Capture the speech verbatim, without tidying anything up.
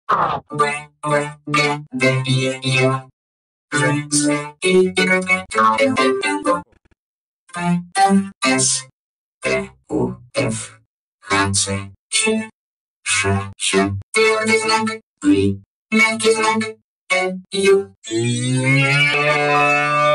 А, Б, В, Г, Д, Е, Е. Ж, З, И, Y, К, Л, М, Н, П, Р, С, Т, У, Ф, Х, Ц, Ч, Ш, Щ, твердый знак, И, мягкий знак, Э, Ю, И.